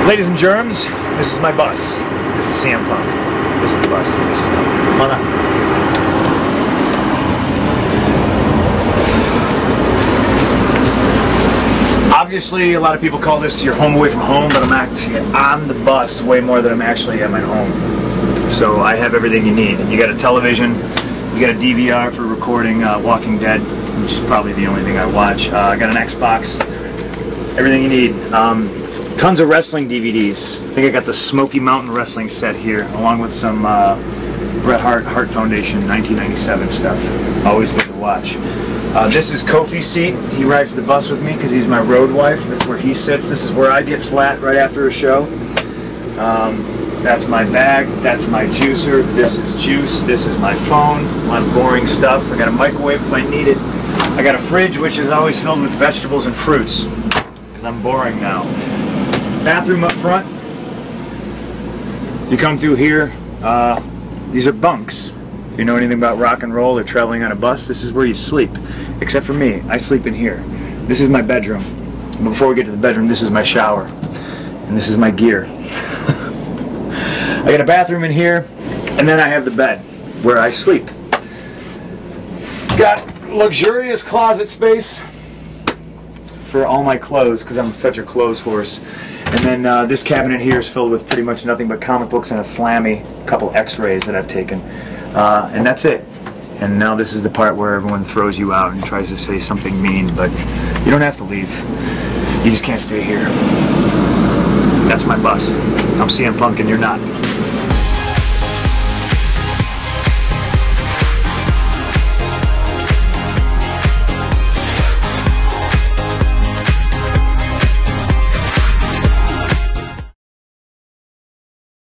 Ladies and germs, this is my bus. This is CM Punk. This is the bus. This is come on up. Obviously, a lot of people call this your home away from home, but I'm actually on the bus way more than I'm actually at my home. So I have everything you need. You got a television, you got a DVR for recording Walking Dead, which is probably the only thing I watch. I got an Xbox, everything you need. Tons of wrestling DVDs. I think I got the Smoky Mountain Wrestling set here, along with some Bret Hart Foundation 1997 stuff. Always good to watch. This is Kofi's seat. He rides the bus with me because he's my road wife. This is where he sits. This is where I get flat right after a show. That's my bag. That's my juicer. This is juice. This is my phone. A lot of boring stuff. I got a microwave if I need it. I got a fridge which is always filled with vegetables and fruits because I'm boring now. Bathroom up front. You come through here. These are bunks. If you know anything about rock and roll or traveling on a bus, this is where you sleep. Except for me, I sleep in here. This is my bedroom. But before we get to the bedroom, this is my shower. And this is my gear. I got a bathroom in here, and then I have the bed where I sleep. Got luxurious closet space for all my clothes because I'm such a clothes horse. And then this cabinet here is filled with pretty much nothing but comic books and a Slammy, a couple X-rays that I've taken. And that's it. And now this is the part where everyone throws you out and tries to say something mean, but you don't have to leave. You just can't stay here. That's my bus. I'm CM Punk and you're not.